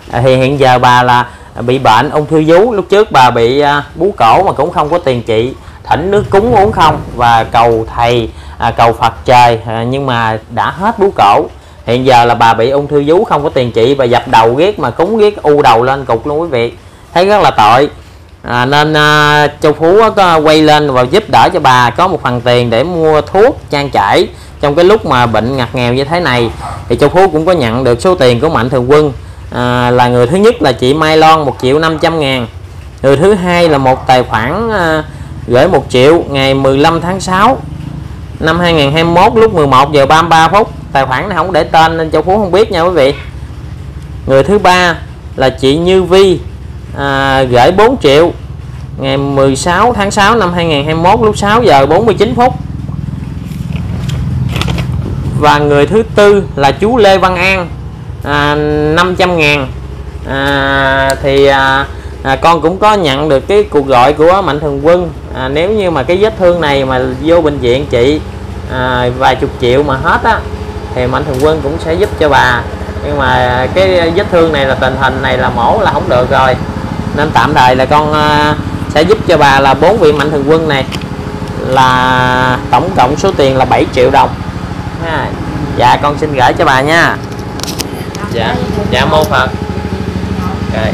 Thì hiện giờ bà là bị bệnh ung thư vú. Lúc trước bà bị bú cổ mà cũng không có tiền trị, thỉnh nước cúng uống không và cầu thầy, cầu Phật trời, nhưng mà đã hết bú cổ. Hiện giờ là bà bị ung thư vú không có tiền trị, bà dập đầu ghét mà cúng ghét u đầu lên cục luôn quý vị, thấy rất là tội. Nên Châu Phú có quay lên và giúp đỡ cho bà có một phần tiền để mua thuốc trang trải trong cái lúc mà bệnh ngặt nghèo như thế này. Thì Châu Phú cũng có nhận được số tiền của Mạnh Thường Quân, là người thứ nhất là chị Mai Loan 1.500.000, người thứ hai là một tài khoản gửi 1 triệu ngày 15 tháng 6 năm 2021 lúc 11 giờ 33 phút. Tài khoản này không để tên nên Châu Phú không biết nha quý vị. Người thứ ba là chị Như Vi, gửi 4 triệu ngày 16 tháng 6 năm 2021 lúc 6 giờ 49 phút. Và người thứ tư là chú Lê Văn An, 500.000. Con cũng có nhận được cái cuộc gọi của Mạnh Thường Quân, nếu như mà cái vết thương này mà vô bệnh viện trị vài chục triệu mà hết á thì Mạnh Thường Quân cũng sẽ giúp cho bà. Nhưng mà cái vết thương này là tình hình này là mổ là không được rồi, nên tạm thời là con sẽ giúp cho bà là 4 vị Mạnh Thường Quân này là tổng cộng số tiền là 7 triệu đồng. Dạ con xin gửi cho bà nha. Dạ mô Phật. Okay.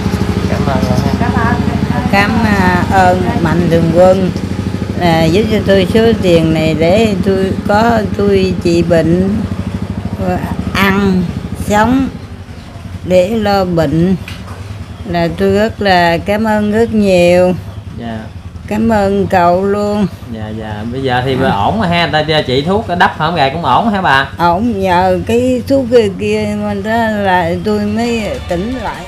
Cảm ơn Mạnh Thường Quân giúp cho tôi số tiền này để tôi trị bệnh, ăn sống để lo bệnh, là tôi rất là cảm ơn rất nhiều. Dạ. Cảm ơn cậu luôn. Dạ bây giờ thì ổn rồi ha, ta cho chị thuốc đắp hổm gài cũng ổn hả bà? Ổn, nhờ cái thuốc kia mà đó là tôi mới tỉnh lại.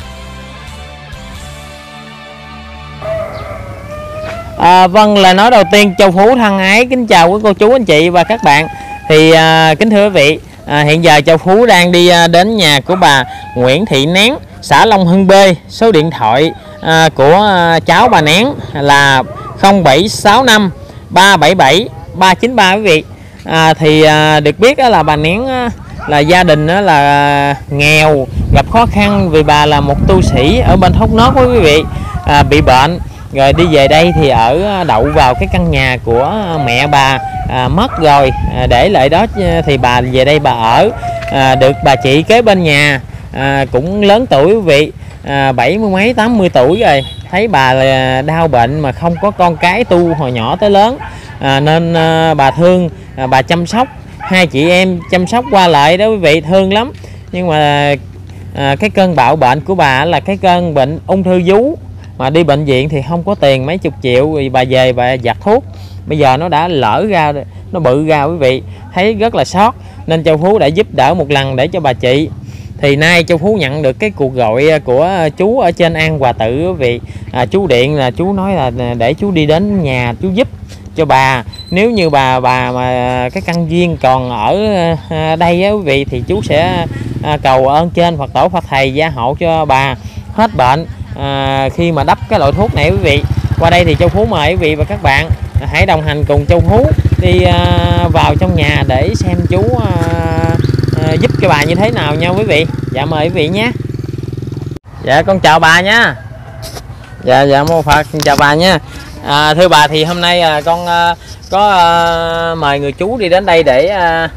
Vâng, là nói đầu tiên Châu Phú thân ái kính chào quý cô chú anh chị và các bạn. Thì kính thưa quý vị, hiện giờ Châu Phú đang đi đến nhà của bà Nguyễn Thị Nén, xã Long Hưng B. Số điện thoại của cháu bà Nén là 0765 377 393 quý vị. Được biết là bà Nén là gia đình là nghèo, gặp khó khăn vì bà là một tu sĩ ở bên Thốt Nốt quý vị, bị bệnh rồi đi về đây thì ở đậu vào cái căn nhà của mẹ bà mất rồi, để lại đó thì bà về đây bà ở, được bà chị kế bên nhà cũng lớn tuổi quý vị, 70 mấy 80 tuổi rồi, thấy bà là đau bệnh mà không có con cái tu hồi nhỏ tới lớn, nên bà thương, bà chăm sóc, hai chị em chăm sóc qua lại đó quý vị, thương lắm. Nhưng mà cái cơn bạo bệnh của bà là cái cơn bệnh ung thư vú, mà đi bệnh viện thì không có tiền mấy chục triệu, thì bà về bà giặt thuốc, bây giờ nó đã lỡ ra, nó bự ra quý vị, thấy rất là sót, nên Châu Phú đã giúp đỡ một lần để cho bà chị. Thì nay Châu Phú nhận được cái cuộc gọi của chú ở trên An Hòa Tự quý vị, chú điện là chú nói là để chú đi đến nhà chú giúp cho bà. Nếu như bà mà cái căn duyên còn ở đây á quý vị, thì chú sẽ cầu ơn trên Phật tổ Phật thầy gia hộ cho bà hết bệnh khi mà đắp cái loại thuốc này quý vị. Qua đây thì Châu Phú mời quý vị và các bạn hãy đồng hành cùng Châu Phú đi vào trong nhà để xem chú giúp cho bà như thế nào nha quý vị. Dạ mời quý vị nhé. Dạ con chào bà nha. Dạ mô Phật, chào bà nha. Thưa bà, thì hôm nay con có mời người chú đi đến đây để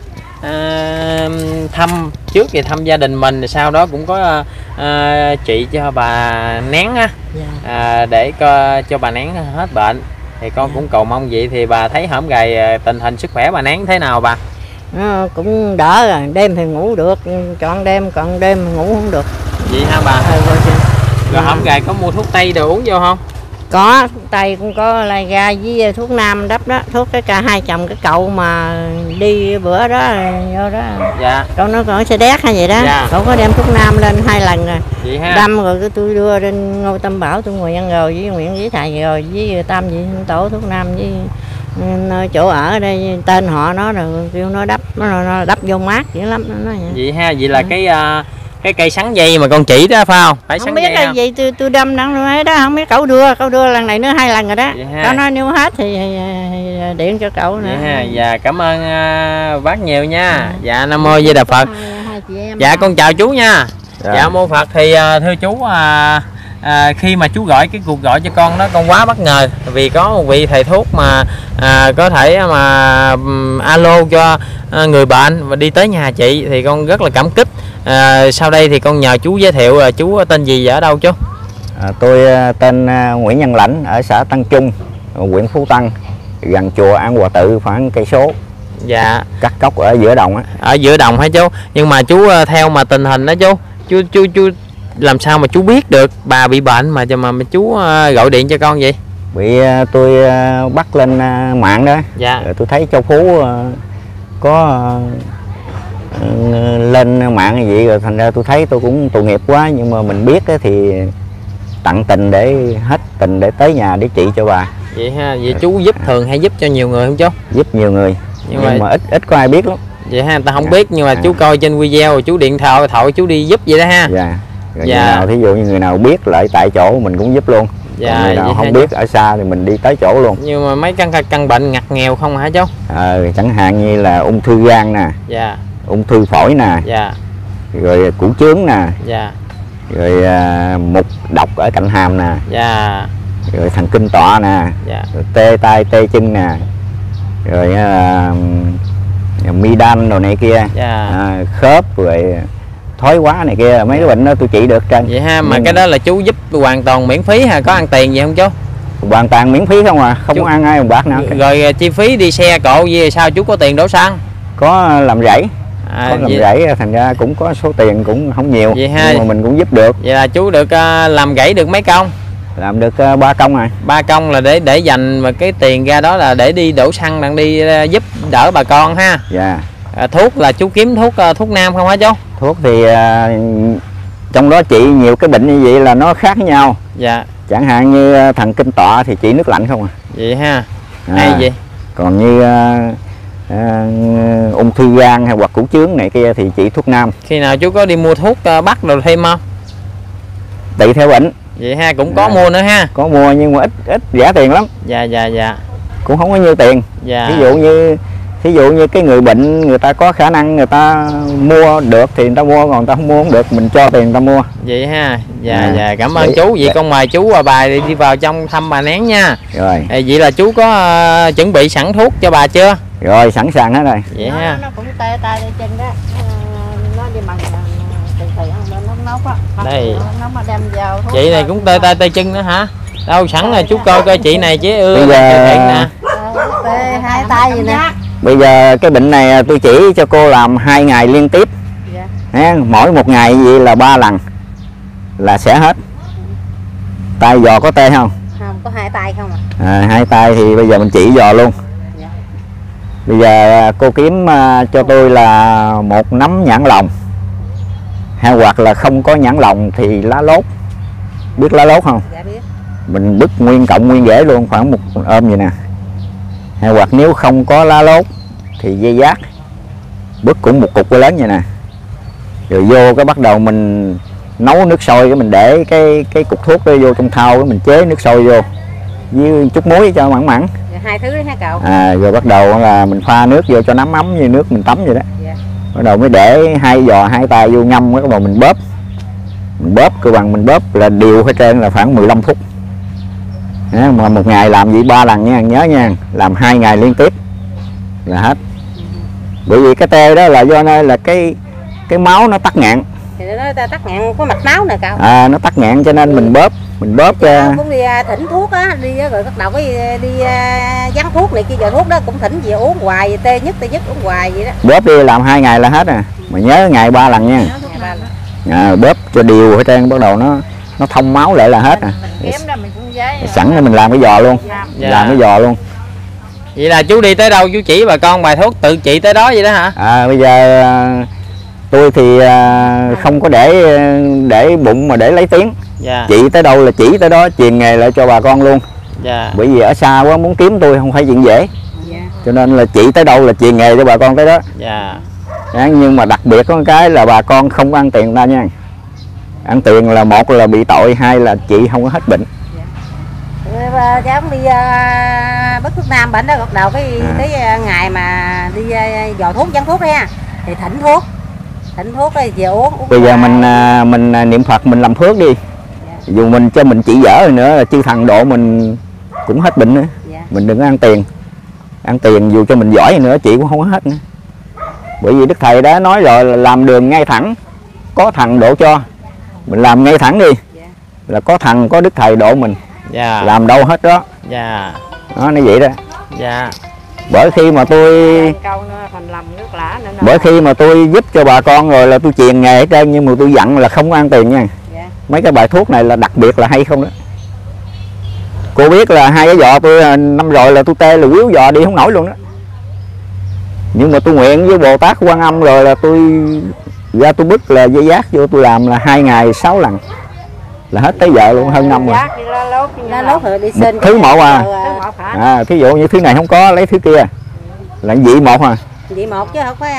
thăm trước thì thăm gia đình mình, sau đó cũng có trị cho bà Nén á, để cho bà Nén hết bệnh. Thì con cũng cầu mong vậy. Thì bà thấy hổm gầy tình hình sức khỏe bà Nén thế nào bà? Cũng đỡ rồi, đêm thì ngủ được, chọn đêm, còn đêm thì ngủ không được. Vậy hả bà? Rồi hổm gầy có mua thuốc tây đồ uống vô không? Có, thuốc tây cũng có, lai ga với thuốc nam đắp đó, thuốc cái cả hai chồng cái cậu mà đi bữa đó vô đó. Dạ. Cậu nó còn xe đét hay vậy đó. Dạ. Cậu có đem thuốc nam lên 2 lần rồi. Vậy ha. Đâm rồi cái tôi đưa lên Ngô Tâm Bảo, tôi ngồi ăn rồi với Nguyễn với thầy rồi với Tâm vậy tổ thuốc nam với chỗ ở đây tên họ nó rồi kêu nó đắp, nó đắp vô mát dữ lắm nó vậy. Vậy ha, vậy là cái cây sắn dây mà con chỉ đó phải không? Phải không biết là gì tôi đâm đặng rồi đó, không biết cậu đưa lần này nữa 2 lần rồi đó. Cậu nói nếu hết thì điện cho cậu nữa. Dạ cảm ơn bác nhiều nha. Dạ Nam Mô Di Đà Phật. Dạ con chào chú nha. Dạ mô Phật. Thì thưa chú, khi mà chú gọi cái cuộc gọi cho con đó, con quá bất ngờ vì có một vị thầy thuốc mà có thể mà alo cho người bệnh và đi tới nhà chị, thì con rất là cảm kích. Sau đây thì con nhờ chú giới thiệu chú tên gì và ở đâu chú? Tôi tên Nguyễn Nhân Lãnh, ở xã Tân Trung, huyện Phú Tân, gần chùa An Hòa Tự khoảng cây số. Dạ. Cắt cốc ở giữa đồng á. Ở giữa đồng hả chú? Nhưng mà chú theo mà tình hình đó chú làm sao mà chú biết được bà bị bệnh mà chú gọi điện cho con vậy? Bị tôi bắt lên mạng đó. Dạ. Rồi tôi thấy Châu Phú có lên mạng như vậy, rồi thành ra tôi thấy tôi cũng tội nghiệp quá, nhưng mà mình biết thì tận tình để hết tình để tới nhà để trị cho bà. Vậy ha, vậy chú giúp thường hay giúp cho nhiều người không chú? Giúp nhiều người, nhưng mà ít có ai biết lắm. Vậy ha, người ta không biết, nhưng mà chú coi trên video rồi chú điện thoại chú đi giúp vậy đó ha. Dạ. Rồi người nào, thí dụ như người nào biết lại tại chỗ mình cũng giúp luôn. Dạ. Còn người nào không biết ở xa thì mình đi tới chỗ luôn. Nhưng mà mấy căn bệnh ngặt nghèo không hả chú? Chẳng hạn như là ung thư gan nè. Dạ. Ung thư phổi nè. Dạ. Rồi củ chướng nè. Dạ. Rồi mụn độc ở cạnh hàm nè. Dạ. Rồi thần kinh tọa nè. Dạ. Rồi tê tay tê chân nè. Rồi mi đan đồ này kia. Dạ. Khớp rồi thói quá này kia, mấy cái bệnh đó tôi trị được trơn. Vậy ha, mà cái đó là chú giúp hoàn toàn miễn phí hay có ăn tiền gì không chú? Hoàn toàn miễn phí không à, không có ăn ai một bạc nào. Rồi chi phí đi xe cộ gì sao chú có tiền đổ xăng? Có làm rẫy. Có làm rẫy, thành ra cũng có số tiền cũng không nhiều. Vậy ha, nhưng mà mình cũng giúp được. Vậy là chú được làm rẫy được mấy công? Làm được 3 công rồi. 3 công là để dành mà cái tiền ra đó là để đi đổ xăng, đang đi giúp đỡ bà con ha. Dạ. Thuốc là chú kiếm thuốc nam không hả chú? Thuốc thì trong đó trị nhiều cái bệnh như vậy là nó khác nhau. Dạ. Chẳng hạn như thần kinh tọa thì trị nước lạnh không à. Vậy ha. Hay vậy. Còn như ung thư gan hay hoặc củ chướng này kia thì trị thuốc nam. Khi nào chú có đi mua thuốc bắc rồi thêm không? Tùy theo bệnh. Vậy ha, cũng có mua nữa ha. Có mua nhưng mà ít rẻ tiền lắm. Dạ dạ dạ. Cũng không có nhiêu tiền. Dạ. Ví dụ như cái người bệnh người ta có khả năng người ta mua được thì người ta mua, còn người ta không mua không được mình cho tiền người ta mua. Vậy ha. Dạ dạ, cảm ơn chú. Vậy con mời chú và bà đi vào trong thăm bà Nén nha. Rồi. Vậy là chú có chuẩn bị sẵn thuốc cho bà chưa? Rồi, sẵn sàng hết rồi. Vậy ha. Nó cũng tê tay tay chân đó. Nó đi bằng từ nó nấu á. Đây. Nó mà đem vào thuốc. Chị này cũng tê tay tay chân nữa hả? Đâu sẵn là chú coi coi chị này chế ưa nè. Tê hai tay gì nè. Bây giờ cái bệnh này tôi chỉ cho cô làm 2 ngày liên tiếp. Dạ. Mỗi một ngày vậy là 3 lần là sẽ hết. Tay giò có tê không? Không, có 2 tay không à? 2 tay thì bây giờ mình chỉ giò luôn. Dạ. Bây giờ cô kiếm cho tôi là 1 nắm nhãn lồng, hay hoặc là không có nhãn lồng thì lá lốt. Biết lá lốt không? Dạ biết. Mình bứt nguyên cộng nguyên rễ luôn, khoảng 1 ôm vậy nè. Hay hoặc nếu không có lá lốt thì dây giác, bứt cũng 1 cục lớn vậy nè. Rồi vô cái bắt đầu mình nấu nước sôi, cái mình để cái cục thuốc đó vô trong thau, cái mình chế nước sôi vô với chút muối cho mặn mặn. Dạ, 2 thứ đấy hả cậu? Rồi bắt đầu là mình pha nước vô cho nắm ấm như nước mình tắm vậy đó. Dạ. Bắt đầu mới để 2 giò 2 tay vô ngâm, bắt đầu mình bóp cơ bằng mình bóp là đều hết trơn là khoảng 15 phút. Mà một ngày làm vậy 3 lần nha, nhớ nha, làm 2 ngày liên tiếp là hết. Bởi vì cái tê đó là do nơi là cái máu nó tắc nghẽn. Thì nó tắc nghẽn có mạch máu nè cậu. Nó tắc nghẽn cho nên mình bóp ra. Cũng đi thỉnh thuốc á, đi rồi bắt đầu cái đi dán thuốc này kia, giờ thuốc đó cũng thỉnh gì uống hoài, tê nhất uống hoài vậy đó. Bóp đi làm 2 ngày là hết à. Mà nhớ ngày 3 lần nha. Bóp cho đều hết trơn, bắt đầu nó thông máu lại là hết à. Sẵn là mình làm cái giò luôn. Dạ. Làm cái giò luôn. Vậy là chú đi tới đâu chú chỉ bà con bài thuốc tự trị tới đó vậy đó hả? Bây giờ tôi thì không có để bụng mà để lấy tiếng. Dạ. Chị tới đâu là chỉ tới đó, truyền nghề lại cho bà con luôn. Dạ. Bởi vì ở xa quá muốn kiếm tôi không phải chuyện dễ. Dạ. Cho nên là chị tới đâu là truyền nghề cho bà con tới đó. Dạ. Nhưng mà đặc biệt có một cái là bà con không ăn tiền ta nha. Ăn tiền là một là bị tội, 2 là chị không có hết bệnh. Dạ. Cháu đi bất thuốc nam bệnh đó, bắt đầu cái ngày mà đi dò thuốc dán thuốc ra thì thỉnh thỉnh thuốc đi về uống. Bây giờ mình niệm Phật, mình làm phước đi. Dù mình cho mình chỉ dở nữa là chư thần độ mình cũng hết bệnh nữa. Mình đừng có ăn tiền. Ăn tiền dù cho mình giỏi nữa chị cũng không có hết nữa. Bởi vì Đức Thầy đã nói rồi là làm đường ngay thẳng, có thần độ cho. Mình làm ngay thẳng đi là có thần, có Đức Thầy độ mình. Làm đâu hết đó. Nó vậy đó. Bởi khi mà tôi giúp cho bà con rồi là tôi truyền nghề hết trơn, nhưng mà tôi dặn là không có ăn tiền nha. Mấy cái bài thuốc này là đặc biệt là hay không đó. Cô biết là 2 cái giò tôi năm rồi là tôi tê là quýu giò đi không nổi luôn đó. Nhưng mà tôi nguyện với Bồ Tát Quan Âm rồi là tôi ra tôi bứt là dây giác vô, tôi làm là 2 ngày 6 lần là hết tới giờ luôn, hơn năm rồi. Thứ một thí dụ như thứ này không có lấy thứ kia là dị một Dị một chứ không phải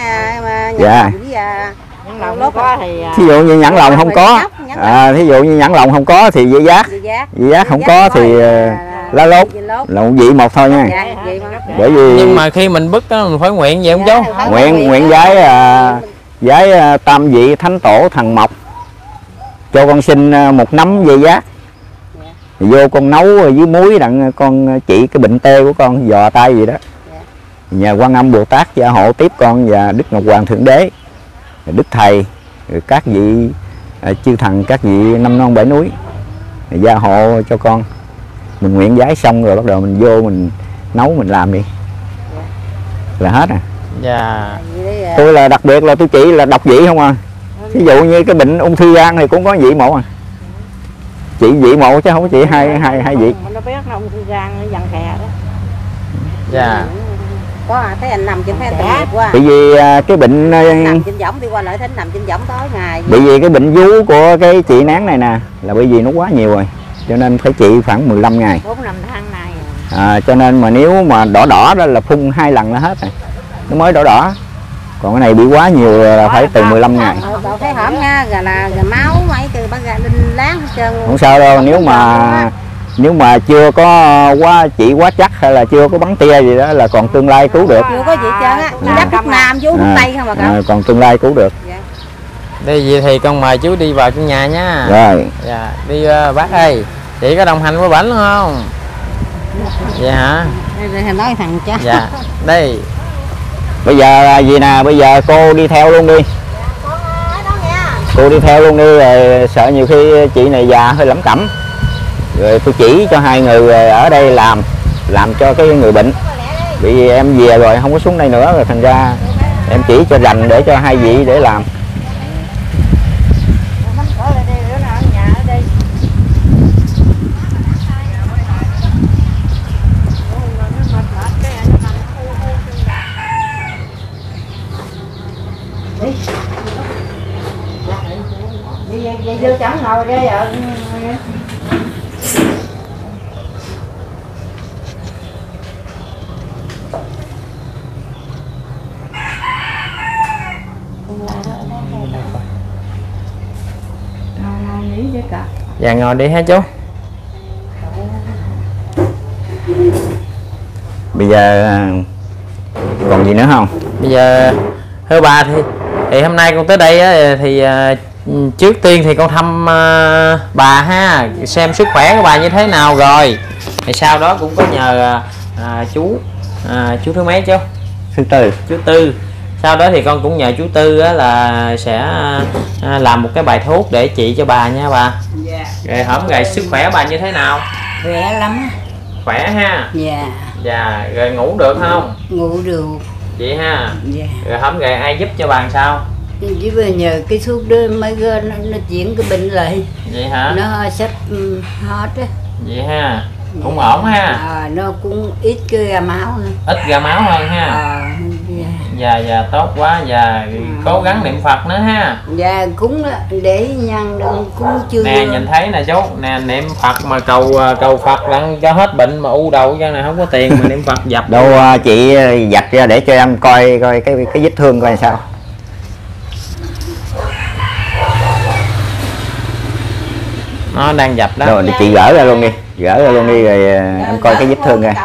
thí dụ như nhãn lòng không có, thí dụ như nhãn lòng không có thì dây giác không có thì lá lốt là một dị một thôi nha. Bởi vì nhưng mà khi mình bứt đó mình phải nguyện gì không chú? Nguyện giái tam vị thánh tổ thần mộc cho con xin 1 nắm dây giác, vô con nấu dưới muối đặng con trị cái bệnh tê của con, giò tay gì đó. Nhờ Quan Âm Bồ Tát gia hộ tiếp con và Đức Ngọc Hoàng Thượng Đế, Đức Thầy, các vị chư thần, các vị năm non bảy núi gia hộ cho con. Mình nguyện giái xong rồi bắt đầu mình vô mình nấu mình làm đi là hết Tôi là đặc biệt là tôi chỉ là độc vị không ví dụ như cái bệnh ung thư gan thì cũng có vị một chị vị một chứ không có chị hai vị. Nó biết nó ung thư gan nó dần hè đó. Có thấy anh nằm trên phe tội nghiệp quá. Bởi vì cái bệnh nằm trên võng đi qua lại thính nằm trên võng tối ngày. Bởi vì cái bệnh vú của cái chị Nán này nè là bởi vì nó quá nhiều rồi, cho nên phải trị khoảng 15 ngày. 4-5 tháng này. Cho nên mà nếu mà đỏ đó là phun 2 lần là hết rồi, nó mới đỏ. Còn cái này bị quá nhiều là phải từ 15 ngày. Thấy hổm nha, là máu mấy từ bác gà linh láng hết trơn. Không sao đâu, nếu mà chưa có trị quá chắc hay là chưa có bắn tia gì đó là còn tương lai cứu được. Chưa có gì trơn á, đắp thuốc nam vú thuốc tây không mà cậu. Còn tương lai cứu được. Đây vậy thì con mời chú đi vào trong nhà nha. Rồi. Đi bác ơi, chị có đồng hành với Bảnh không? Dạ hả? Đây nói thằng cha. Dạ. Đây. Bây giờ là gì nè, bây giờ cô đi theo luôn đi. Cô đi theo luôn đi, rồi sợ nhiều khi chị này già hơi lẩm cẩm. Rồi tôi chỉ cho 2 người ở đây làm cho cái người bệnh. Bởi vì em về rồi không có xuống đây nữa rồi thành ra em chỉ cho rành để cho 2 vị để làm. Vậy vô chẳng ngồi đây ở Dạ ngồi đi ha chú. Bây giờ còn gì nữa không? Bây giờ thưa bà thì hôm nay con tới đây á, thì trước tiên thì con thăm bà ha, xem sức khỏe của bà như thế nào rồi. Thì sau đó cũng có nhờ chú thứ mấy chú? Thứ Tư. Chú Tư. Sau đó thì con cũng nhờ chú Tư á, là sẽ làm một cái bài thuốc để trị cho bà nha bà. Rồi hổm gầy sức khỏe bà như thế nào? Khỏe lắm. Khỏe ha. Dạ. Rồi ngủ được không? Ngủ được. Vậy ha. Rồi hổm gầy ai giúp cho bà sao? Chỉ vừa nhờ cái thuốc đó mới nó chuyển cái bệnh lại. Vậy hả? Nó sắp hết á. Vậy ha. Cũng ổn ha. Nó cũng ít cái ra máu hơn. Ít ra máu hơn ha. Dạ tốt quá. Dạ cố gắng niệm Phật nữa ha. Dạ cũng để nhân cũng chưa. Nè nhìn thấy nè chú, nè niệm Phật mà cầu Phật lặng cho hết bệnh, mà u đầu cho này không có tiền mà niệm Phật dập. Đâu chị dập ra để cho em coi cái vết thương coi sao. Nó đang dập đó. Rồi chị gỡ ra luôn đi, rồi em coi cái vết thương coi.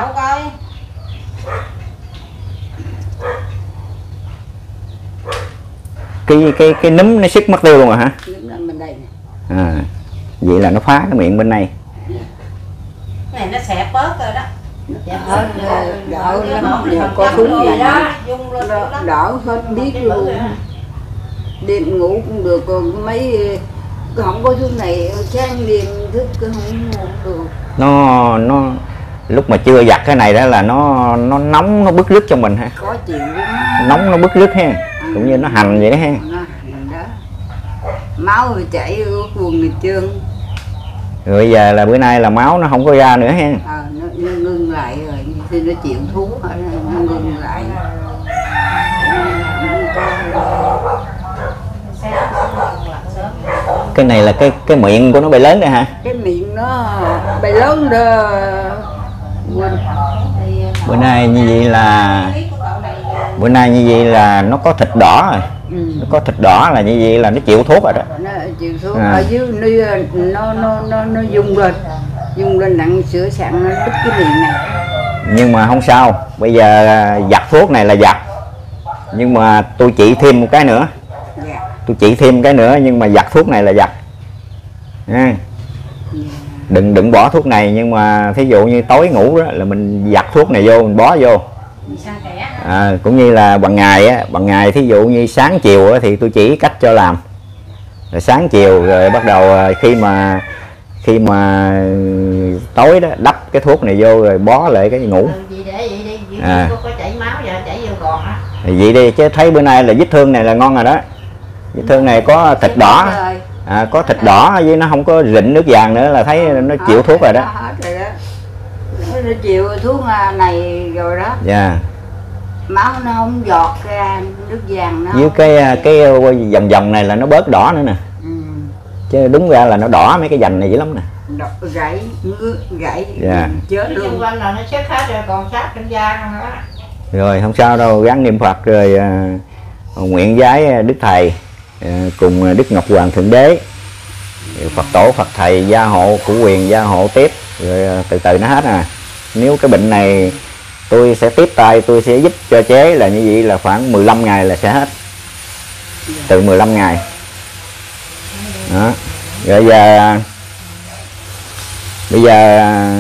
cái núm nó xích mất tiêu luôn rồi hả? Bên đây nè. À, vậy là nó phá cái miệng bên này. Cái này nó xẹp bớt rồi đó. Đỡ lắm, giờ có súng này đỡ hết biết luôn. Đêm ngủ cũng được, còn mấy không có súng này sáng đêm thức cũng không được. Nó lúc mà chưa giặt cái này đó là nó nóng, nó bứt rứt trong mình ha. Có chịu Nóng nó bứt rứt ha, cũng như nó hành vậy đó ha. Đó. Máu rồi chảy quần người trơn. Rồi giờ là bữa nay là máu nó không có ra nữa ha. Nó ngưng lại rồi, thì nó chịu thuốc rồi nó ngưng lại. Cái này là cái miệng của nó bị lớn rồi hả? Cái miệng nó bị lớn đó. Bữa nay như vậy là nó có thịt đỏ rồi. Nó có thịt đỏ là như vậy là nó chịu thuốc rồi đó. Nó chịu thuốc ở dưới nó dung lên nặng sữa sẵn nó đứt cái miệng này. Nhưng mà không sao, bây giờ giặt thuốc này là giặt, nhưng mà tôi trị thêm một cái nữa. Tôi trị thêm cái nữa, nhưng mà giặt thuốc này là giặt nha. Đừng bỏ thuốc này, nhưng mà thí dụ như tối ngủ đó là mình giặt thuốc này vô, mình bó vô. Cũng như là bằng ngày thí dụ như sáng chiều á, thì tôi chỉ cách cho làm. Rồi sáng chiều rồi bắt đầu khi mà tối đó đắp cái thuốc này vô rồi bó lại cái ngủ. Có chảy máu giờ chảy vô còn á. Thì vậy đi, chứ thấy bữa nay là vết thương này là ngon rồi đó. Vết thương này có thịt đỏ, có thịt đỏ với nó không có rịn nước vàng nữa là thấy nó chịu thuốc rồi đó. Nó chịu thuốc này rồi đó. Dạ. Máu nó không giọt ra nước vàng nó. Với cái vòng này là nó bớt đỏ nữa nè. Chứ đúng ra là nó đỏ mấy cái vành này dữ lắm nè. Gãy dạ. Chết luôn. Xung quanh là nó chết hết rồi, còn sát trên da không đó. Rồi không sao đâu, gắng niệm Phật rồi nguyện vái Đức Thầy cùng Đức Ngọc Hoàng Thượng Đế, Phật Tổ Phật Thầy gia hộ, của quyền gia hộ tiếp, rồi từ từ nó hết à. Nếu cái bệnh này tôi sẽ tiếp tay, tôi sẽ giúp cho chế là như vậy là khoảng 15 ngày là sẽ hết. Từ 15 ngày đó. Rồi bây giờ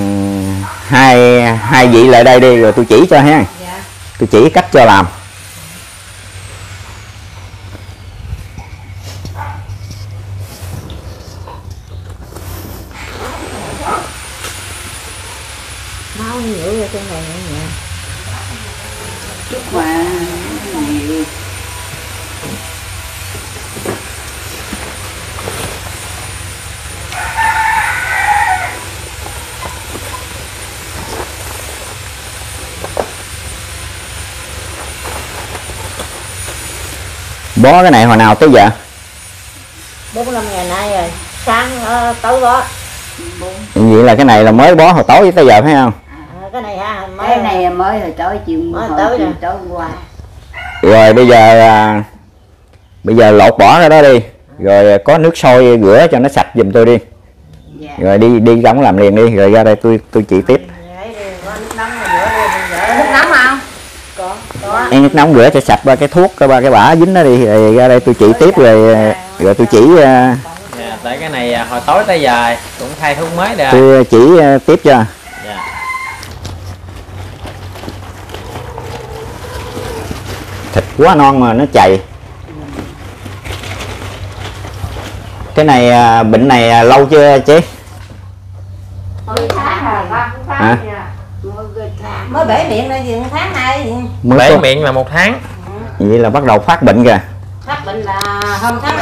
hai vị lại đây đi rồi tôi chỉ cho ha. Tôi chỉ cách cho làm. Máu nhiễu ra trên này nữa nha. Chút mà nhiều. Bó cái này hồi nào tới giờ? 45 ngày nay rồi, sáng tối bó. Vậy là cái này là mới bó hồi tối tới giờ phải không? Cái này ha, Cái này mới hồi tối chiều tối qua. Rồi bây giờ lột bỏ ra đó đi. Rồi có nước sôi rửa cho nó sạch giùm tôi đi. Rồi đi ra làm liền đi, rồi ra đây tôi chỉ tiếp. Nước nóng không? Có. Em nước nóng rửa cho sạch ba cái thuốc, ba cái bả dính nó đi, rồi ra đây tôi chỉ tiếp rồi tôi chỉ. Tại cái này hồi tối tới giờ cũng thay thuốc mới rồi. Tôi chỉ tiếp cho. Dạ. Thịt quá non mà nó chày. Cái này bệnh này lâu chưa chế? Hả? Mới bể miệng đây gì 1 tháng nay. Bể miệng là 1 tháng. Vậy là bắt đầu phát bệnh kìa. Phát bệnh là hôm tháng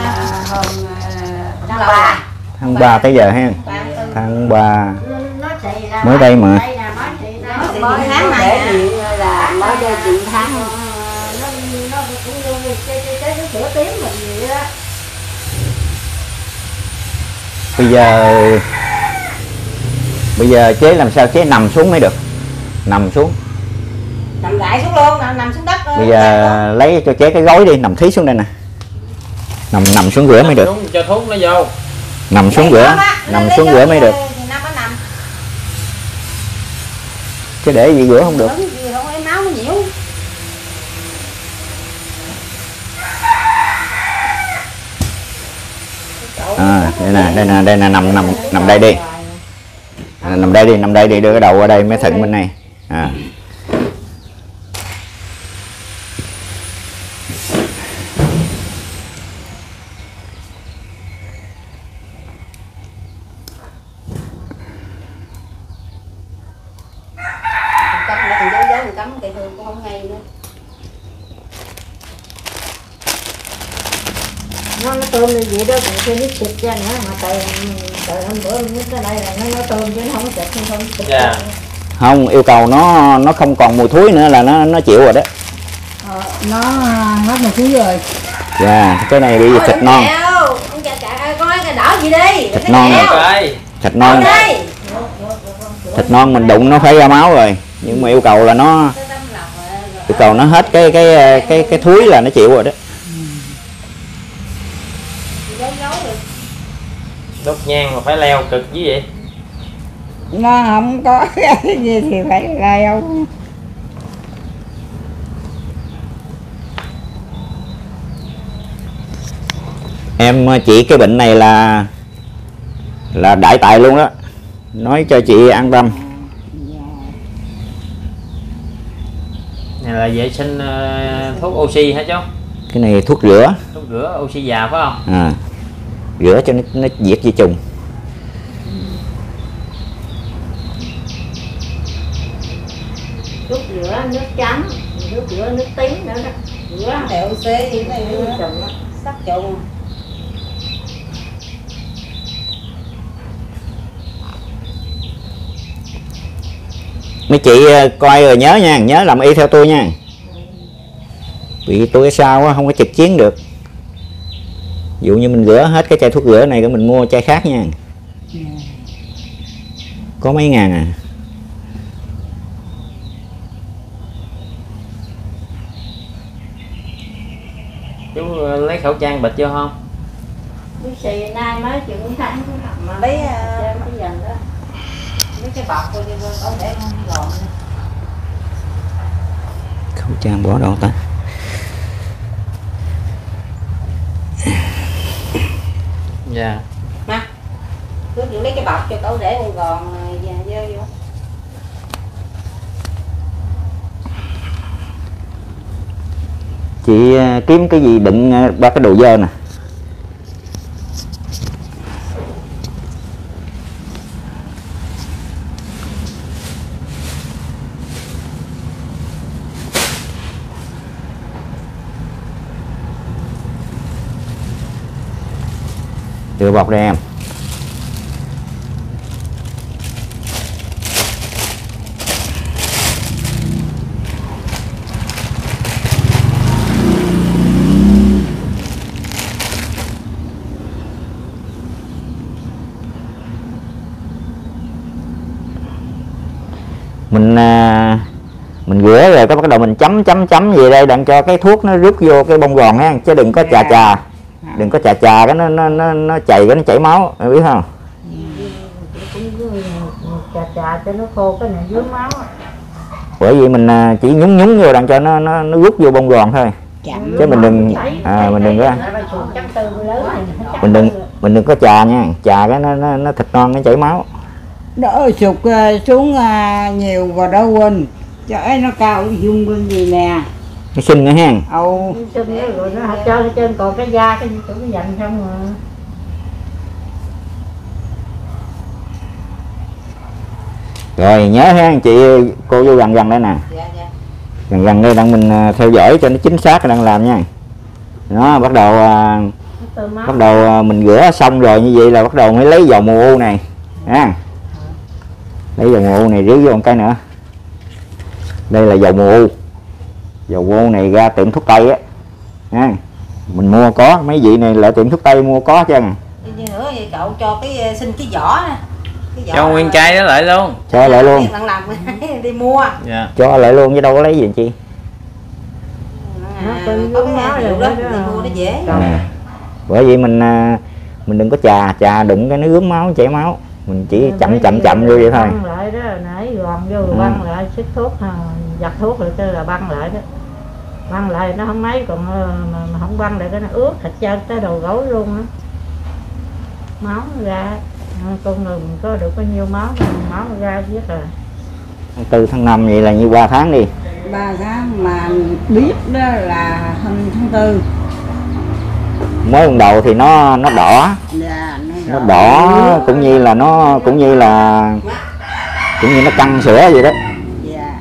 3. Tháng 3 tới giờ ha. Tháng 3 mới đây mà. Mới tháng này là mới đây chuyện tháng. Nó cũng như cái sữa tím mình gì đó. Bây giờ chế làm sao chế nằm xuống mới được. Nằm xuống. Nằm gãi xuống luôn, nằm xuống đất. Bây giờ lấy cho chế cái gối đi, nằm thí xuống đây nè. Nằm xuống rửa mới được. Cho thuốc nó vô. Nằm xuống rửa, nằm xuống rửa mới được. Chứ để gì rửa không được. Máu nó nhiễu. Đây nè, nằm đây đi. Nằm đây đi, đưa cái đầu qua đây mới thịnh bên này. Cắm cây hương cũng không ngay nữa. Nó tôm như vậy đó, còn cái nước thịt ra nữa mà trời hôm bữa cái đây là nó tôm chứ nó không có thịt không thịt. Không, yêu cầu nó không còn mùi thúi nữa là nó chịu rồi đó. Nó hết mùi thúi rồi. Dạ, cái này bị thịt non. Ông chà coi cái đỏ gì đi. Thịt non rồi. Thịt non mình đụng nó phải ra máu rồi, nhưng mà yêu cầu là nó hết cái thúi là nó chịu rồi đó. Đốt nhang mà phải leo cực chứ vậy. Nó không có cái gì thì phải leo. Em chỉ cái bệnh này là đại tài luôn đó, nói cho chị an tâm. Này là vệ sinh thuốc oxy hả chú? Cái này thuốc rửa. Thuốc rửa oxy già phải không? Rửa cho nó diệt vi trùng. Nước rửa nước trắng, nước rửa nước tím nữa đó. Rửa đẹo xế thì này trùng đó, sắc trùng. Mấy chị coi rồi nhớ nha, nhớ làm y theo tôi nha. Vì tôi sao không có trực chiến được. Ví dụ như mình rửa hết cái chai thuốc rửa này, mình mua chai khác nha. Có mấy ngàn à. Chú lấy khẩu trang bịt vô không? Cái xì nay mới chịu thắng mà lấy cái dần đó. Lấy cái bọc thôi đi con để không gọn. Khẩu trang bỏ đâu ta? Dạ. Nè. Cứ chịu lấy cái bọc cho cậu để con gòn dơ vô. Chị kiếm cái gì đựng ba cái đồ dơ nè. Đưa bọc đây em. Mình rửa rồi cái bắt đầu mình chấm gì đây đặng cho cái thuốc nó rút vô cái bông gòn ha, chứ đừng có chà đừng có chà cái nó chảy, cái nó chảy máu, em biết không? Chà cho nó khô cái này dưới máu. Bởi vì mình chỉ nhúng vô đặng cho nó rút vô bông gòn thôi. Chứ mình đừng mình đừng có chà nha, chà cái nó thịt non nó chảy máu. Đỡ sụt xuống nhiều và đỡ quên. Cho ấy nó cao dung quên gì nè. Nó xinh nữa ha. Xinh nữa rồi nó cho lên trên còn cái da cái chỗ nó dành xong rồi. Rồi nhớ ha chị, cô vô gần đây nè. Dạ. Gần đây đang mình theo dõi cho nó chính xác đang làm nha. Đó, bắt đầu mình rửa xong rồi như vậy là bắt đầu mới lấy dầu mù u này ha. Lấy dầu mù u này rưới vô một cái nữa. Đây là dầu mù u. Dầu mù u này ra tiệm thuốc tây á ha. Mình mua có, mấy vị này là tiệm thuốc tây mua có chứ. Như nữa thì cậu cho xin cái vỏ nè. Cho nguyên chai đó lại luôn. Cho lại luôn. Làm đi mua. Dạ. Cho lại luôn chứ đâu có lấy gì chi. Có cái hiệu đó, đi mua nó dễ. Bởi vì mình đừng có chà đụng cái nó ướm máu chảy máu, mình chỉ chậm vô vậy thôi. Băng lại đó, nãy gòn vô rồi băng lại xịt thuốc, giặt thuốc rồi chứ là băng lại đó. Băng lại nó không mấy, còn mà không băng lại cái nó ướt thịt chân tới đầu gối luôn á. máu ra, con người mình có được bao nhiêu máu ra biết rồi. Tháng 4 tháng 5 vậy là như 3 tháng đi. 3 tháng mà biết đó là hôm tháng 4. Mới lần đầu thì nó đỏ. Dạ, Nó đỏ cũng như nó căng sữa vậy đó. Dạ.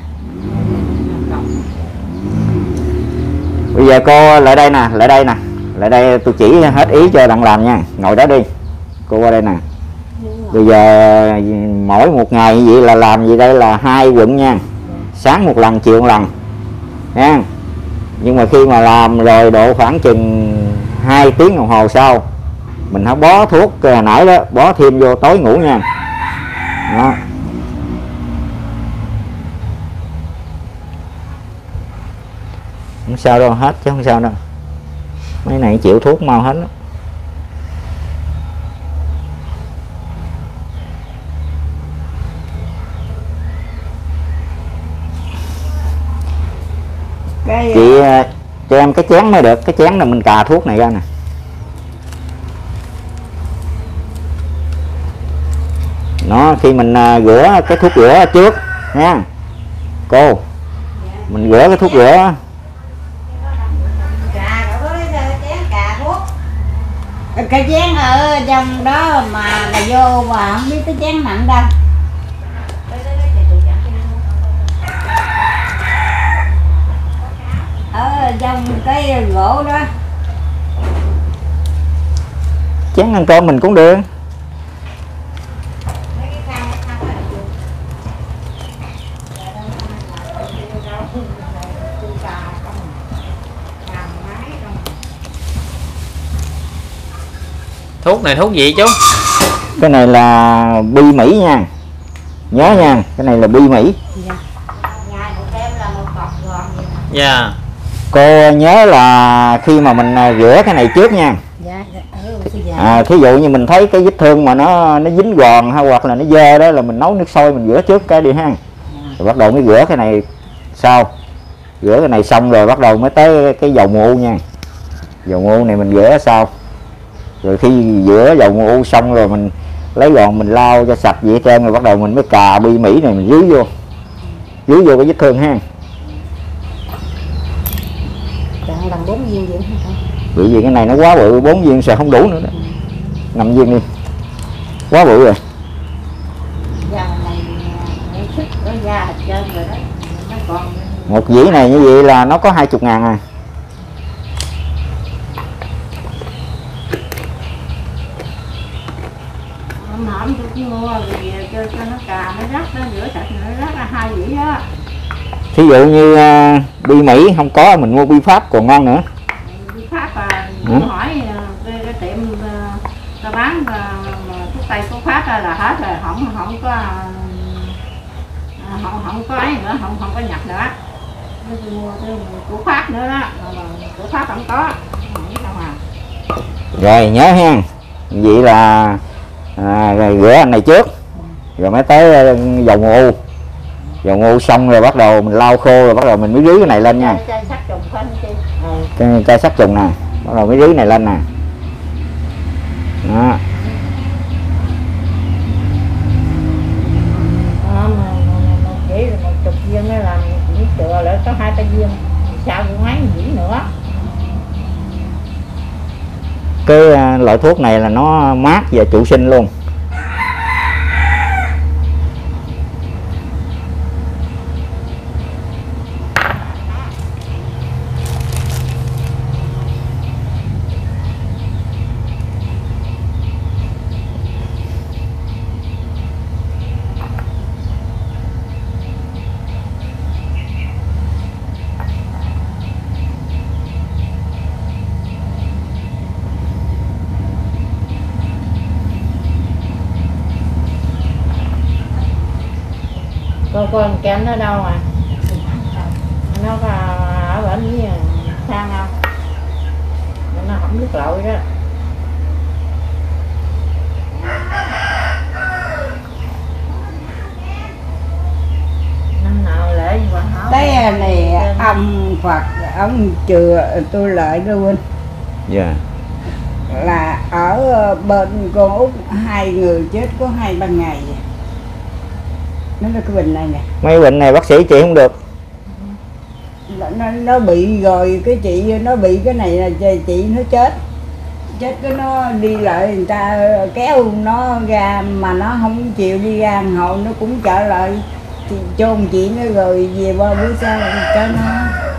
Bây giờ cô lại đây nè, lại đây tôi chỉ hết ý cho bạn làm nha. Ngồi đó đi, cô qua đây nè. Bây giờ mỗi một ngày như vậy là làm gì đây là 2 quận nha, sáng một lần chiều một lần nha. Nhưng mà khi mà làm rồi độ khoảng chừng 2 tiếng đồng hồ sau mình hãy bó thuốc hồi nãy đó, bó thêm vô tối ngủ nha. Đó. Không sao đâu, hết chứ không sao đâu. Mấy này chịu thuốc mau hết đó. Chị cho em cái chén mới được, cái chén là mình cà thuốc này ra nè. Nó khi mình rửa cái thuốc rửa trước nha cô, mình rửa cái thuốc rửa. Cái chén ở trong đó mà bà vô mà không biết cái chén nặng đâu. Ở trong cái gỗ đó. Chén ăn cơm mình cũng được. Thuốc này thuốc gì chú? Cái này là bi Mỹ nha, nhớ nha, cái này là bi Mỹ. Dạ. Cô nhớ là khi mà mình rửa cái này trước nha. Thí dụ như mình thấy cái vết thương mà nó dính gòn hay hoặc là nó dơ đó là mình nấu nước sôi mình rửa trước cái đi ha. Rồi bắt đầu mới rửa cái này sau. Rửa cái này xong rồi bắt đầu mới tới cái dầu mù nha. Dầu mù này mình rửa sau. Rồi khi rửa dầu mù xong rồi mình lấy gòn mình lau cho sạch vậy trơn rồi bắt đầu mình mới cà bi Mỹ này mình rưới vô cái vết thương ha. Bằng 4 viên vậy hả? Bởi vì cái này nó quá bự, 4 viên sẽ không đủ nữa đó. 5 viên đi. Quá bự rồi. Một dĩ này như vậy là nó có 20.000 à. Hổm tôi mua thì cho nó cà nó rắc nó rửa sạch nó rắc là 2 dĩ đó. Thí dụ như bi Mỹ không có mình mua bi Pháp còn ngon nữa. Bi Pháp tôi hỏi cái tiệm ta bán thuốc tây của Pháp là hết rồi, không có ấy nữa, không có nhập nữa. Tôi mua của Pháp nữa đó, của Pháp không có. Rồi nhớ ha. Vậy là rồi rửa anh này trước. Rồi mới tới dầu ngô. Dầu ngô xong rồi bắt đầu mình lau khô rồi bắt đầu mình mới rưới cái này lên nha. Chai sát trùng phải không chị? Cái chai sát trùng nè, bắt đầu mới rưới này lên nè. Đó. Chỉ là 10 viên mới làm chỉ chừa lại có 2-3 viên. Sao cũng mấy dĩ nữa. Cái loại thuốc này là nó mát và trụ sinh luôn. Cô con kem nó đâu à? Nó có ở bên với sang không? Nó không nước lội đó. Năm nào lễ mà hỏi. Cái này ông Phật ông chừa tôi lại luôn. Dạ. là ở bên con Út 2 người chết có 2-3 ngày. Nó là cái bệnh này nè. Mấy bệnh này bác sĩ trị không được. Nó bị rồi, cái chị nó bị cái này là chị nó chết cái nó đi lại người ta kéo nó ra mà nó không chịu đi ra hậu nó cũng trở lại chôn chị nó rồi về ba bữa sau cho nó.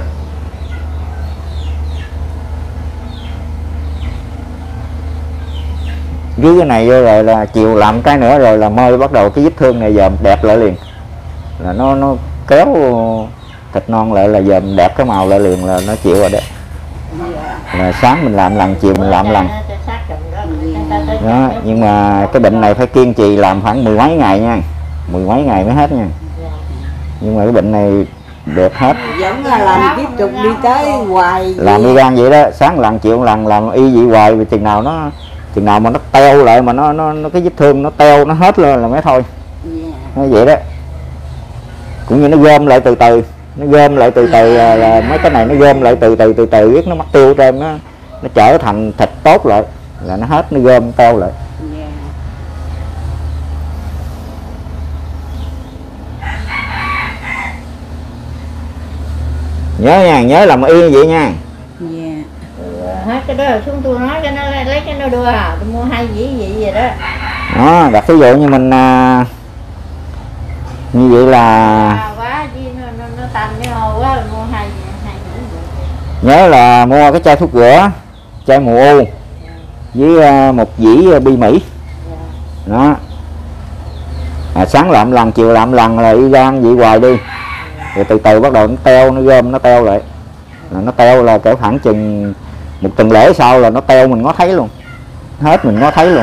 Dưới cái này vô rồi là chiều làm cái nữa rồi là mơi bắt đầu cái vết thương này dòm đẹp lại liền, là nó kéo thịt non lại là dòm đẹp cái màu lại liền, là nó chịu rồi đấy. Là sáng mình làm lần, chiều mình làm lần đó. Nhưng mà cái bệnh này phải kiên trì làm khoảng 10 mấy ngày nha, 10 mấy ngày mới hết nha. Nhưng mà cái bệnh này được hết, vẫn là làm tiếp tục đi tới hoài, làm đi gan vậy đó, sáng lần chiều lần làm y vậy hoài, vì chừng nào mà nó teo lại mà nó cái vết thương nó teo nó hết luôn là mới thôi. Nó vậy đó. Cũng như nó gom lại từ từ, là mấy cái này nó gom lại từ từ biết nó mất tiêu trên nó trở thành thịt tốt lại là nó hết, nó gom teo lại. Nhớ nha, nhớ làm y vậy nha. Hết cái đó là xuống tôi nói cho nó lấy cái nó đưa tôi mua 2 dĩ vậy vậy đó. Đó, đặt ví dụ như mình như vậy là quá chứ nó tanh cái hồ quá mua 2 dĩ. Nhớ là mua cái chai thuốc rửa, chai mù u với một dĩ bi Mỹ. Đó. Sáng làm lần, chiều làm lần là y gan vậy hoài đi. Rồi từ từ bắt đầu nó teo, nó gom nó teo lại. Là nó teo là cỡ khoảng chừng một tuần lễ sau là nó teo mình ngó thấy luôn. Hết mình ngó thấy luôn.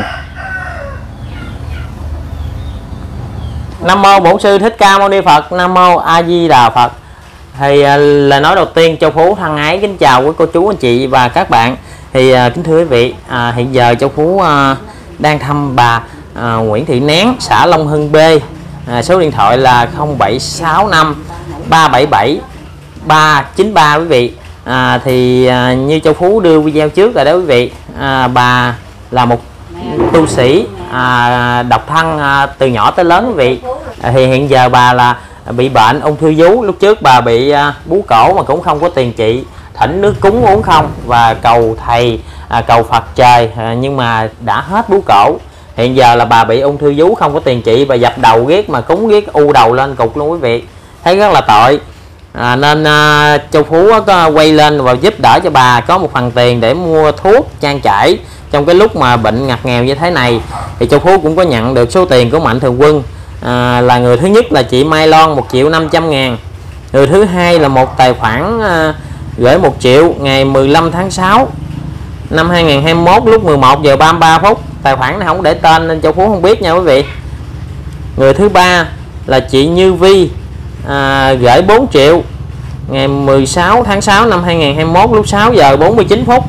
Nam mô Bổn Sư Thích Ca Mâu Ni Phật. Nam mô A Di Đà Phật. Thì lời nói đầu tiên Châu Phú thân ái kính chào quý cô chú anh chị và các bạn. Thì kính thưa quý vị, hiện giờ Châu Phú đang thăm bà Nguyễn Thị Nén, xã Long Hưng B. Số điện thoại là 0765 377 393 quý vị. Thì như Châu Phú đưa video trước rồi đó quý vị, bà là một tu sĩ độc thân từ nhỏ tới lớn quý vị. Thì hiện giờ bà là bị bệnh ung thư vú. Lúc trước bà bị bú cổ mà cũng không có tiền trị, thỉnh nước cúng uống không và cầu thầy cầu Phật trời, nhưng mà đã hết bú cổ. Hiện giờ là bà bị ung thư vú không có tiền trị, bà dập đầu ghét mà cúng ghét u đầu lên cục luôn quý vị, thấy rất là tội. Nên Châu Phú có quay lên và giúp đỡ cho bà có một phần tiền để mua thuốc trang trải trong cái lúc mà bệnh ngặt nghèo như thế này. Thì Châu Phú cũng có nhận được số tiền của Mạnh Thường Quân. Là người thứ nhất là chị Mai Loan 1.500.000, người thứ hai là một tài khoản gửi 1 triệu ngày 15 tháng 6 năm 2021 lúc 11 giờ 33 phút. Tài khoản này không để tên nên Châu Phú không biết nha quý vị. Người thứ ba là chị Như Vi gửi 4 triệu ngày 16 tháng 6 năm 2021 lúc 6 giờ 49 phút.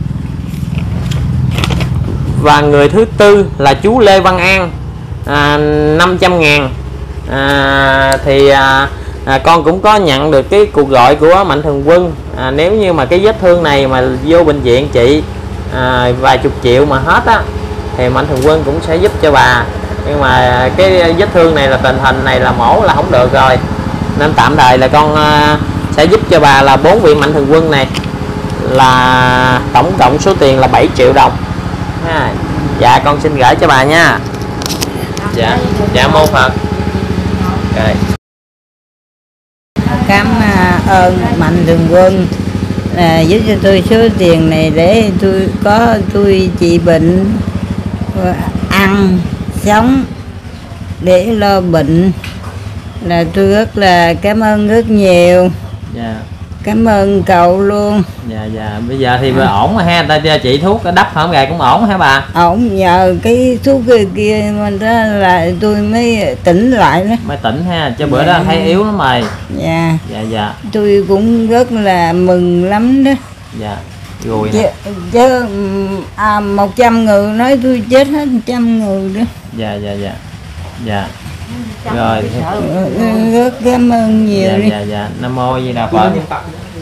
Và người thứ tư là chú Lê Văn An 500.000. Thì con cũng có nhận được cái cuộc gọi của Mạnh Thường Quân. Nếu như mà cái vết thương này mà vô bệnh viện trị vài chục triệu mà hết á thì Mạnh Thường Quân cũng sẽ giúp cho bà. Nhưng mà cái vết thương này là tình hình này là mổ là không được rồi, nên tạm thời là con sẽ giúp cho bà là 4 vị Mạnh Thường Quân này là tổng cộng số tiền là 7 triệu đồng. Dạ con xin gửi cho bà nha. Dạ mô Phật. Okay. Cảm ơn Mạnh Thường Quân giúp cho tôi số tiền này để tôi trị bệnh, ăn sống để lo bệnh, là tôi rất là cảm ơn rất nhiều. Dạ. Cảm ơn cậu luôn. Dạ bây giờ thì ổn rồi ha, ta chị thuốc đắp hổm gài cũng ổn hả bà? Ổn, nhờ cái thuốc kia mà đó là tôi mới tỉnh lại đó. Mới tỉnh ha, cho bữa đó thấy yếu lắm rồi. Dạ. Tôi cũng rất là mừng lắm đó. Dạ. Rồi nè. Chứ 100 người nói tôi chết hết 100 người đó. Dạ. Rồi. Rất cảm ơn nhiều. Dạ. Nam mô A Di Đà Phật.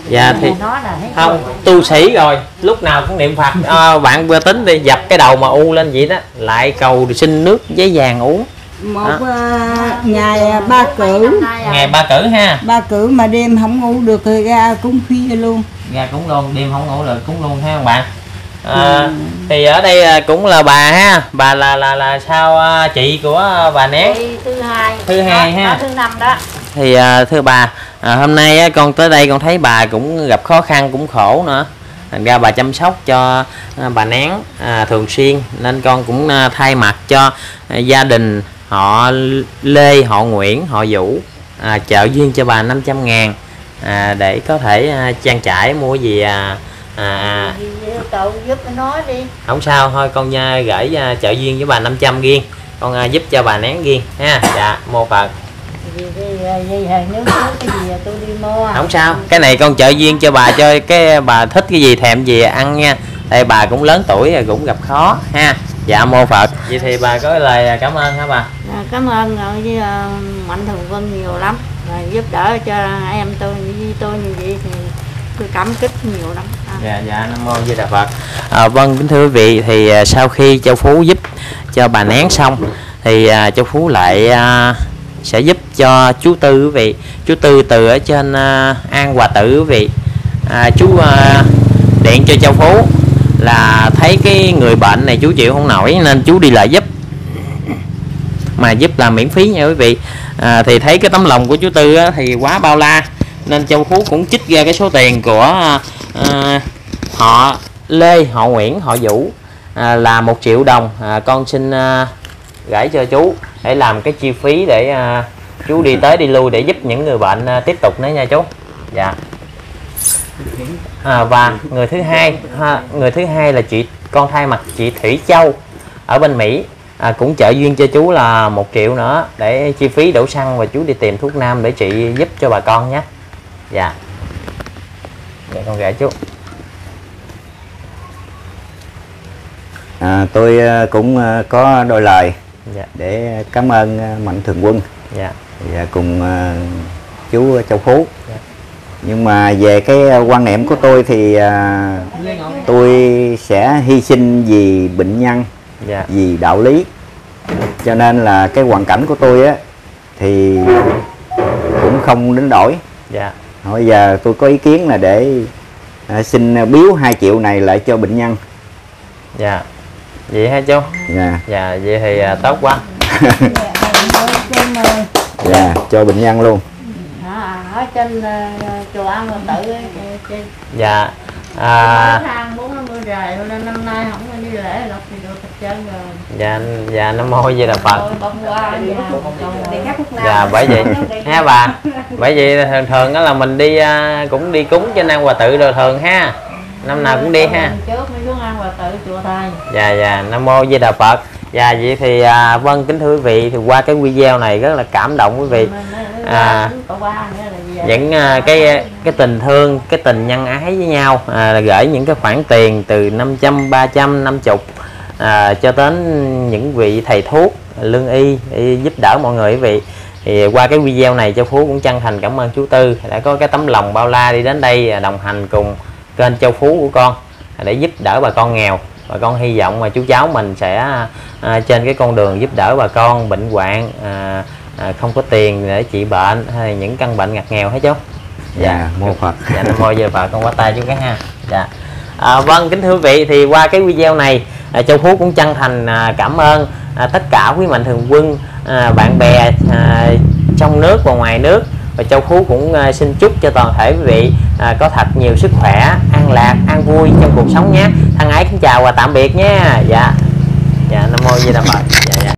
Dạ thì nó là thấy không tu sĩ rồi lúc nào cũng niệm Phật. Bạn vừa tính đi dập cái đầu mà u lên vậy đó, lại cầu xin nước giấy vàng uống. Một ngày ba cử, Ngày ba cử ha. ba cử mà đêm không ngủ được thì ra cúng khuya luôn. Ra cúng luôn, đêm không ngủ được cúng luôn ha các bạn. Thì ở đây cũng là bà ha, bà là sao chị của bà Nén thứ hai ha, thứ năm đó. thì thưa bà, hôm nay con tới đây con thấy bà cũng gặp khó khăn cũng khổ nữa, thành ra bà chăm sóc cho bà Nén thường xuyên, nên con cũng thay mặt cho gia đình họ Lê, họ Nguyễn, họ Vũ trợ duyên cho bà 500.000 để có thể trang trải mua gì Cậu giúp nói đi. không sao, thôi con gửi trợ duyên với bà 500 riêng, con giúp cho bà Nén riêng ha. Dạ mô Phật. Nếu cái gì tôi đi mua. Không sao, cái này con trợ duyên cho bà, cho cái bà thích cái gì thèm gì ăn nha, đây bà cũng lớn tuổi rồi cũng gặp khó ha. Dạ mô Phật. Vậy thì bà có lời cảm ơn hả bà? Cảm ơn với Mạnh Thường Quân nhiều lắm, giúp đỡ cho em tôi với tôi như vậy thì tôi cảm kích nhiều lắm. Dạ Nam Mô Di Đà Phật. Vâng kính thưa quý vị, thì sau khi Châu Phú giúp cho bà Nén xong thì Châu Phú lại sẽ giúp cho chú Tư quý vị. Chú Tư từ ở trên An Hòa Tự quý vị. Chú điện cho Châu Phú là thấy cái người bệnh này chú chịu không nổi nên chú đi lại giúp, mà giúp là miễn phí nha quý vị. Thì thấy cái tấm lòng của chú Tư thì quá bao la, nên Châu Phú cũng trích ra cái số tiền của họ Lê, họ Nguyễn, họ Vũ là 1 triệu đồng. Con xin gửi cho chú để làm cái chi phí để chú đi tới đi lui để giúp những người bệnh tiếp tục nữa nha chú. Dạ. Và người thứ hai là con thay mặt chị Thủy Châu ở bên Mỹ cũng trợ duyên cho chú là 1 triệu nữa để chi phí đổ xăng và chú đi tìm thuốc nam để chị giúp cho bà con nhé. Dạ. Dạ con gửi chú. Tôi cũng có đôi lời Dạ. để cảm ơn Mạnh Thường Quân Dạ. và cùng chú Châu Phú. Dạ. Nhưng mà về cái quan niệm của tôi thì tôi sẽ hy sinh vì bệnh nhân, Dạ. vì đạo lý, cho nên là cái hoàn cảnh của tôi á thì cũng không đến đổi. Dạ. Bây giờ tôi có ý kiến là để xin biếu 2 triệu này lại cho bệnh nhân. Dạ. Vậy hả chú? Dạ. Dạ vậy thì tốt quá. Dạ, cho bệnh nhân luôn. Ở trên chùa An Hòa Tự Dạ. Thang 40 rời nên năm nay không có đi lễ lộc thì được hết trơn rồi. Dạ Nam Mô Di Đà Phật. Dạ. Dạ bởi vậy ha bà. Bởi vậy thường đó là mình đi cũng đi cúng trên An Hòa Tự rồi thường ha. Năm nào cũng đi ha. Trước mới xuống An Hòa Tự chùa thầy. Dạ Nam Mô Di Đà Phật. Dạ vậy thì vâng kính thưa quý vị, thì qua cái video này rất là cảm động quý vị. Những cái tình thương, cái tình nhân ái với nhau, gửi những cái khoản tiền từ 500, 300, 50 cho đến những vị thầy thuốc, lương y giúp đỡ mọi người quý vị. Thì qua cái video này Châu Phú cũng chân thành cảm ơn chú Tư đã có cái tấm lòng bao la đi đến đây đồng hành cùng kênh Châu Phú của con để giúp đỡ bà con nghèo. Bà con hy vọng mà chú cháu mình sẽ trên cái con đường giúp đỡ bà con bệnh hoạn, không có tiền để trị bệnh hay những căn bệnh ngặt nghèo hết chú. Dạ mô Phật. Dạ Nam Mô Di Đà Phật. Con quá tay chú cái ha. Dạ. Vâng kính thưa quý vị, thì qua cái video này Châu Phú cũng chân thành cảm ơn tất cả quý Mạnh Thường Quân, bạn bè trong nước và ngoài nước, và Châu Phú cũng xin chúc cho toàn thể quý vị có thật nhiều sức khỏe, an lạc, an vui trong cuộc sống nhé. Thân ái kính chào và tạm biệt nhé. Dạ. Dạ Nam Mô Di Đà Phật. Dạ.